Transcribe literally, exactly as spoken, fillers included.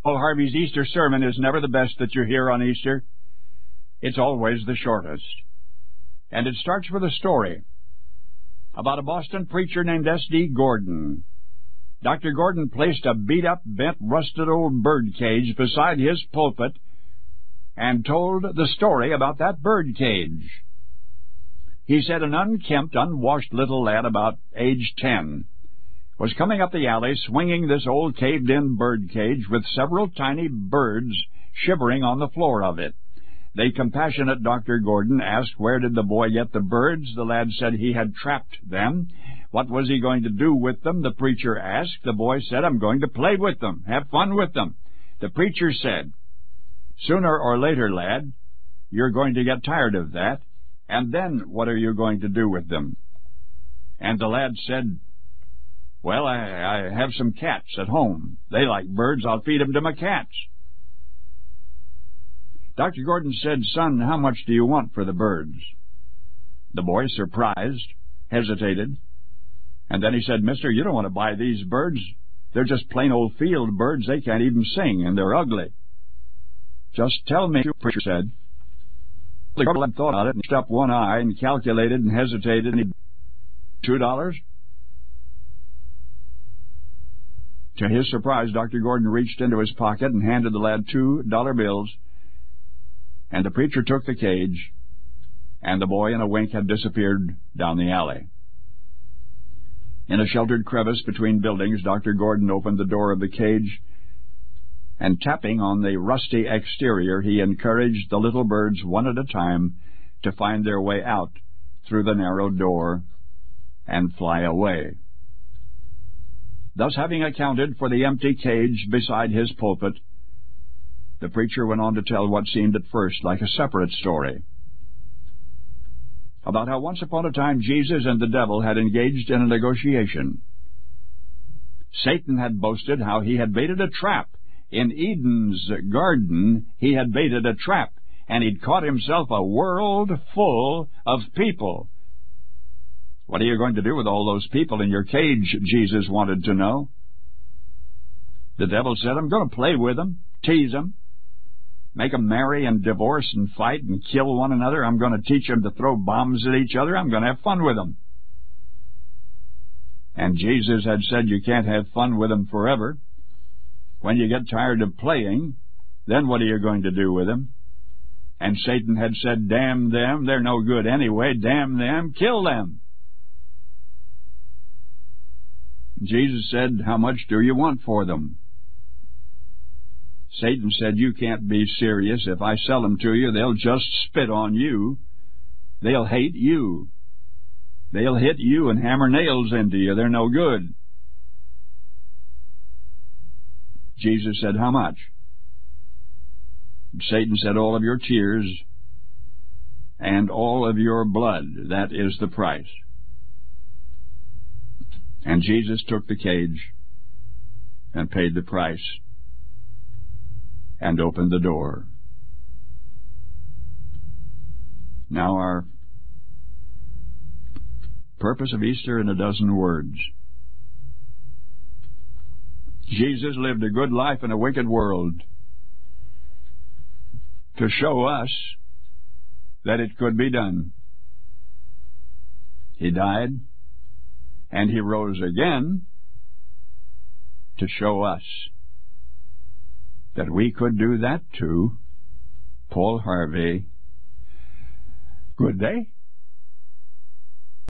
Paul Harvey's Easter sermon is never the best that you hear on Easter. It's always the shortest. And it starts with a story about a Boston preacher named S D Gordon. Doctor Gordon placed a beat-up, bent, rusted old bird cage beside his pulpit and told the story about that bird cage. He said an unkempt, unwashed little lad about age ten was coming up the alley swinging this old caved-in bird cage with several tiny birds shivering on the floor of it. The compassionate Doctor Gordon asked where did the boy get the birds. The lad said he had trapped them. What was he going to do with them? The preacher asked. The boy said, I'm going to play with them, have fun with them. The preacher said, sooner or later, lad, you're going to get tired of that, and then what are you going to do with them? And the lad said, well, I, I have some cats at home. They like birds. I'll feed them to my cats. Doctor Gordon said, son, how much do you want for the birds? The boy, surprised, hesitated, and then he said, mister, you don't want to buy these birds. They're just plain old field birds. They can't even sing, and they're ugly. Just tell me, the preacher said. The lad thought about it and stuck up one eye and calculated and hesitated. And he, two dollars? To his surprise, Doctor Gordon reached into his pocket and handed the lad two dollar bills. And the preacher took the cage, and the boy in a wink had disappeared down the alley. In a sheltered crevice between buildings, Doctor Gordon opened the door of the cage, and tapping on the rusty exterior, he encouraged the little birds one at a time to find their way out through the narrow door and fly away. Thus, having accounted for the empty cage beside his pulpit, the preacher went on to tell what seemed at first like a separate story about how once upon a time Jesus and the devil had engaged in a negotiation. Satan had boasted how he had baited a trap. In Eden's garden, he had baited a trap, and he'd caught himself a world full of people. What are you going to do with all those people in your cage, Jesus wanted to know. The devil said, I'm going to play with them, tease them, make them marry and divorce and fight and kill one another. I'm going to teach them to throw bombs at each other. I'm going to have fun with them. And Jesus had said you can't have fun with them forever. When you get tired of playing, then what are you going to do with them? And Satan had said, damn them, they're no good anyway. Damn them, kill them. Jesus said, how much do you want for them? Satan said, you can't be serious. If I sell them to you, they'll just spit on you. They'll hate you. They'll hit you and hammer nails into you. They're no good. Jesus said, how much? Satan said, all of your tears and all of your blood. That is the price. And Jesus took the cage and paid the price and opened the door. Now our purpose of Easter in a dozen words. Jesus lived a good life in a wicked world to show us that it could be done. He died and he rose again to show us that we could do that too. Paul Harvey, good day.